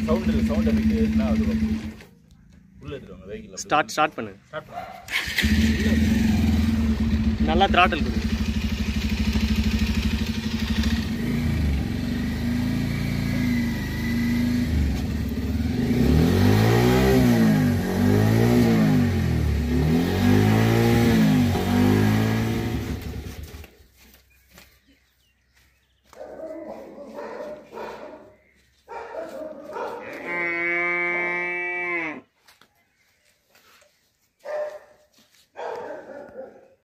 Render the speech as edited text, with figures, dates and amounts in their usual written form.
sound effect என்ன அது உள்ள எடுத்துவாங்க வெஹிக்கிள் ஸ்டார்ட் பண்ணு நல்லா throttle கொடு